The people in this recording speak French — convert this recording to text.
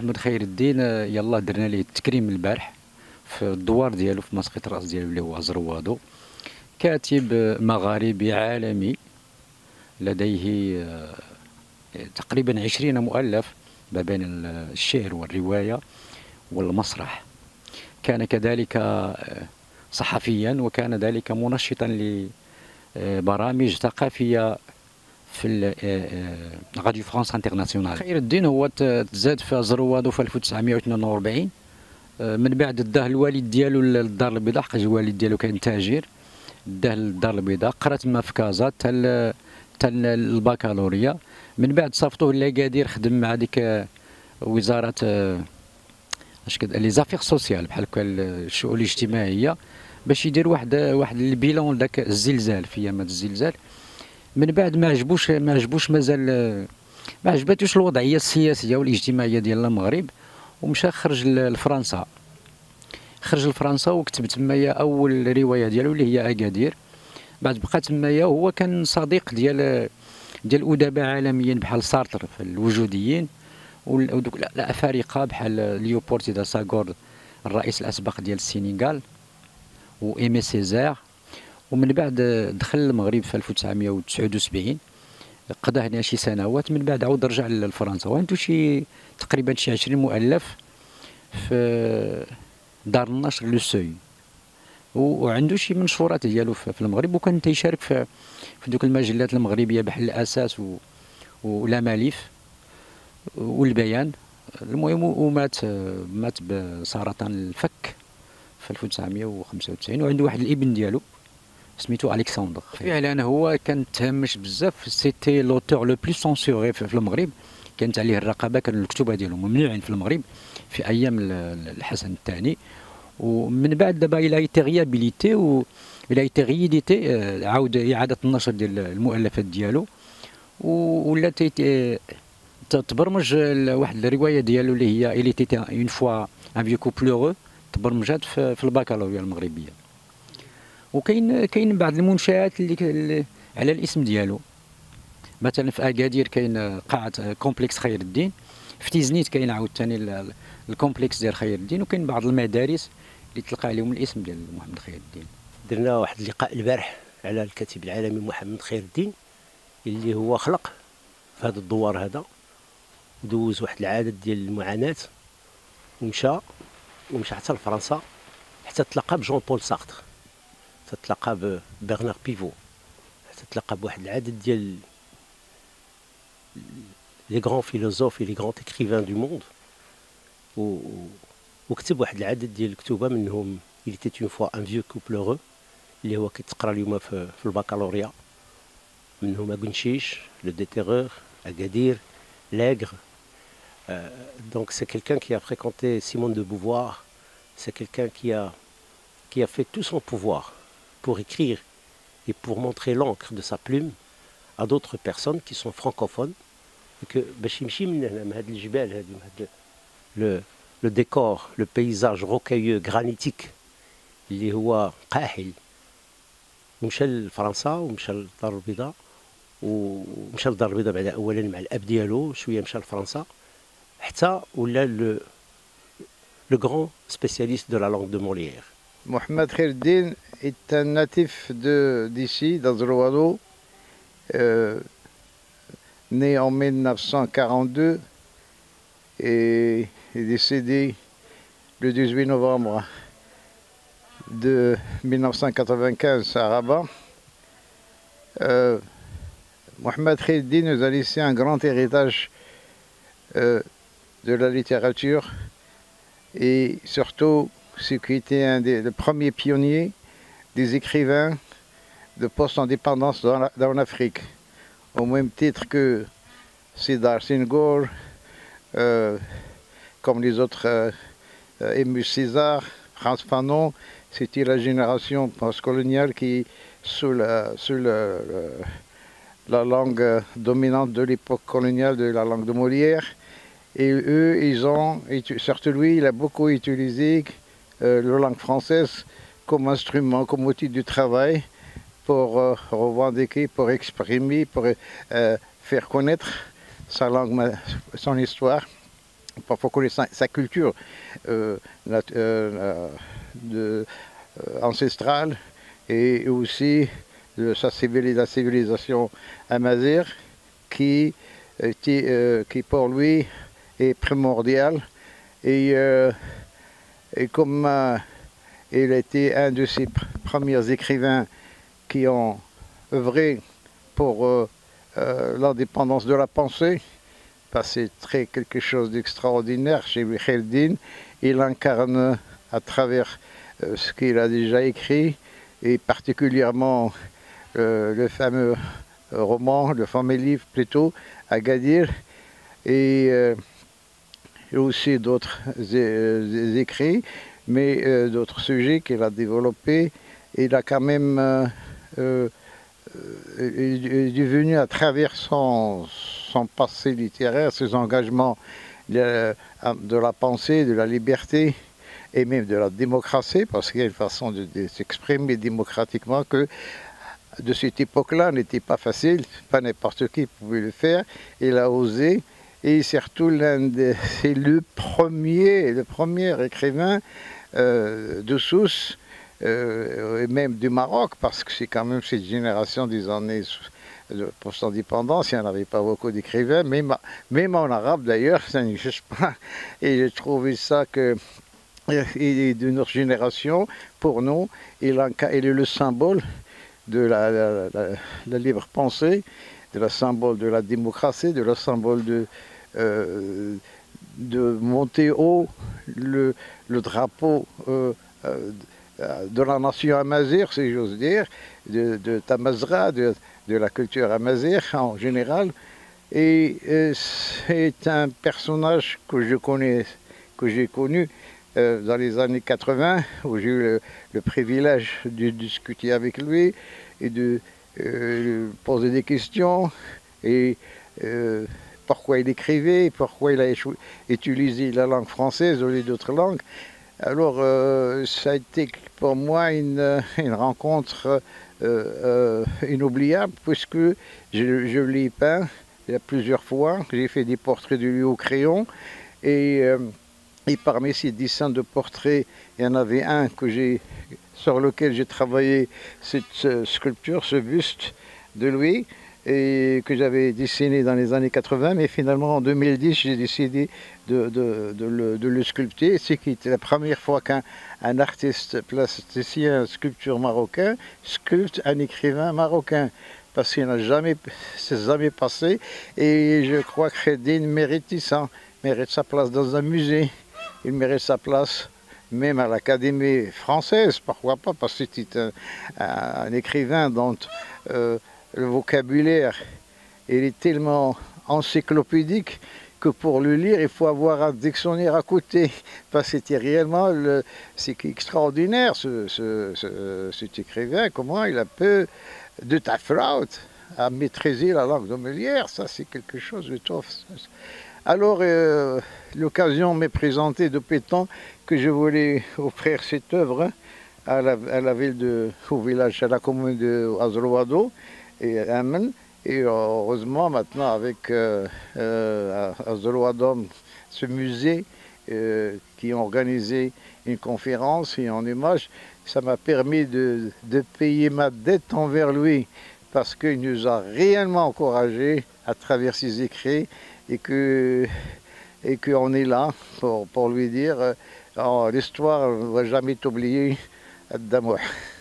محمد خير الدين يلاه درنا ليه التكريم البارح في الدوار ديالو في مسقط الراس ديالو اللي هو زروادو. كاتب مغاربي عالمي لديه تقريبا 20 مؤلف ما بين الشعر والرواية والمسرح. كان كذلك صحفيا، وكان ذلك منشطا لبرامج ثقافية في راديو فرانس انترناسيونال. خير الدين هو تزاد في زروادو في 1942، من بعد داه الوالد ديالو للدار البيضاء، حيت الوالد ديالو كان تاجر، داه للدار البيضاء، قرا تما في كازا حتى البكالوريا. من بعد صيفطوه لاكادير، خدم مع ديك وزارة اش كد لي زافير سوسيال بحال هكا الشؤون الاجتماعية، باش يدير واحد البيلون داك الزلزال في ايامات الزلزال. من بعد ما عجبوش مازال ما عجباتوش الوضعيه السياسيه والاجتماعيه ديال المغرب، ومشى خرج لفرنسا. خرج لفرنسا وكتب تمايا اول روايه ديالو اللي هي اكادير. بعد بقى تمايا، وهو كان صديق ديال ادباء عالميين بحال سارتر في الوجوديين، ودوك الافارقه بحال ليوبولد سيدار ساغور الرئيس الاسبق ديال السينغال، وايمي سيزار. ومن بعد دخل المغرب في 1979، قضى هنا شي سنوات، من بعد عاود رجع لفرنسا، وعنده تقريبا شي 20 مؤلف في دار النشر لو سوي، وعنده شي منشورات ديالو في المغرب، وكان تيشارك في دوك المجلات المغربيه بحال الاساس ولا ماليف والبيان. المهم مات بسرطان الفك في 1995، وعنده واحد الابن ديالو سميتو الكسندر. فعلا هو كان تهمش بزاف، سيتي لوتور لو بلو سونسوري في المغرب، كانت عليه الرقابه، كانوا الكتبه ديالو ممنوعين في المغرب في ايام الحسن الثاني. ومن بعد دابا الى ايتي ريابيليتي و الى ايتي ريديتي، عاود اعاده النشر ديال المؤلفات ديالو، ولا تبرمج واحد الروايه ديالو اللي هي إلي تيتي اون فوا ان فيو كوبل هورو، تبرمجات في البكالوريا المغربيه. وكاين بعض المنشآت اللي على الاسم ديالو، مثلا في اكادير كاين قاعه كومبلكس خير الدين، في تيزنيت كاين عاوتاني الكومبلكس ديال خير الدين، وكاين بعض المدارس اللي تلقى عليهم الاسم ديال محمد خير الدين. درنا واحد اللقاء البارح على الكاتب العالمي محمد خير الدين، اللي هو خلق في هذا الدوار هذا، ودوز واحد العدد ديال المعاناة، ومشى حتى لفرنسا، حتى تلاقى بجون بول سارتر، حتى تلاقى ببرنار بيفو، حتى تلاقى بواحد العدد ديال لي غران فيلوزوف لي غران écrivains du monde، وكتب واحد العدد ديال الكتوبه، منهم il était une fois un vieux couple heureux اللي هو كيتقرا اليوم في البكالوريا، منهم أغنشيش، لو ديتيرور، أكادير، l'Aigre. Donc c'est quelqu'un qui a fréquenté Simone de Beauvoir, c'est quelqu'un qui a fait tout son pouvoir pour écrire et pour montrer l'encre de sa plume à d'autres personnes qui sont francophones. Et que le décor, le paysage rocailleux, granitique, اللي هو قاحل، ومشى لفرنسا ومشى للدار البيضاء، ومشى للدار البيضاء بعد اولا مع الاب ديالو، شويه مشى لفرنسا، حتى ولا le grand spécialiste de la langue de Molière. Mohamed Khaireddine est un natif d'ici, d'Azrouado, né en 1942 et est décédé le 18 novembre de 1995 à Rabat. Mohamed Khaireddine nous a laissé un grand héritage de la littérature, et surtout ce qui était un des premiers pionniers des écrivains de post-indépendance dans l'Afrique, au même titre que Sédar Senghor, comme les autres, Aimé Césaire, Frantz Fanon. C'était la génération postcoloniale qui, sous la langue dominante de l'époque coloniale, de la langue de Molière. Et eux, surtout lui, il a beaucoup utilisé la langue française comme instrument, comme outil de travail pour revendiquer, pour exprimer, pour faire connaître sa langue, son histoire. parfois connaître sa culture ancestrale et aussi de la civilisation amazigh qui pour lui est primordiale. Et comme il a été un de ces premiers écrivains qui ont œuvré pour l'indépendance de la pensée, c'est quelque chose d'extraordinaire chez Khaireddine. Il incarne à travers ce qu'il a déjà écrit, et particulièrement le fameux roman, le fameux livre plutôt, Agadir, et aussi d'autres écrits, mais d'autres sujets qu'il a développés. Il a quand même est devenu à travers son passé littéraire, ses engagements de la pensée, de la liberté et même de la démocratie, parce qu'il y a une façon de s'exprimer démocratiquement que de cette époque-là n'était pas facile, pas n'importe qui pouvait le faire. Il a osé, et surtout c'est le premier écrivain de Sousse, et même du Maroc, parce que c'est quand même cette génération des années post-indépendance, il n'y en avait pas beaucoup d'écrivains, même en arabe d'ailleurs, ça n'existe pas. Et j'ai trouvé ça que il est de notre génération, pour nous, il est le symbole de la libre pensée, de la symbole de la démocratie, de la symbole de monter haut le drapeau de la nation amazigh, si j'ose dire, de Tamazra, de la culture amazigh en général. Et c'est un personnage que j'ai connu dans les années 80, où j'ai eu le privilège de discuter avec lui et de poser des questions, et pourquoi il écrivait, pourquoi il a utilisé la langue française au lieu d'autres langues. Alors ça a été pour moi une rencontre inoubliable, puisque je l'ai peint plusieurs fois, j'ai fait des portraits de lui au crayon, et parmi ces dessins de portraits, il y en avait un sur lequel j'ai travaillé cette sculpture, ce buste de lui, et que j'avais dessiné dans les années 80, mais finalement en 2010 j'ai décidé de le sculpter. C'est qui était la première fois qu'un artiste plasticien, sculpteur marocain, sculpte un écrivain marocain, parce qu'il n'a jamais passé, et je crois que Khaireddine mérite ça, mérite sa place dans un musée, il mérite sa place même à l'Académie française, pourquoi pas, parce que c'était un écrivain dont le vocabulaire, il est tellement encyclopédique que pour le lire, il faut avoir un dictionnaire à côté. Parce que c'était réellement, c'est extraordinaire, cet écrivain, comment il a pu, de ta faute, à maîtriser la langue de Molière. Ça, c'est quelque chose de tough. Alors, l'occasion m'est présentée depuis temps que je voulais offrir cette œuvre à la ville au village, à la commune de Azrouado et Amen. Et heureusement maintenant avec Azrouadom, ce musée qui ont organisé une conférence et en image, ça m'a permis de payer ma dette envers lui, parce qu'il nous a réellement encouragés à travers ses écrits, et qu'on est là pour lui dire l'histoire ne va jamais t'oublier d'amour.